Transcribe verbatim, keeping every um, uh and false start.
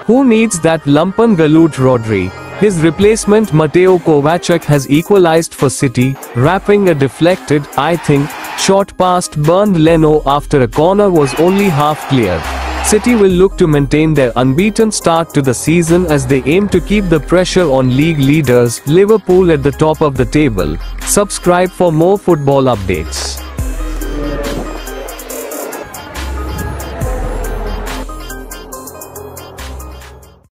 Who needs that lumpen galoot Rodri? His replacement Mateo Kovacic has equalised for City, wrapping a deflected, I think, shot past Bernd Leno after a corner was only half cleared. City will look to maintain their unbeaten start to the season as they aim to keep the pressure on league leaders Liverpool at the top of the table. Subscribe for more football updates.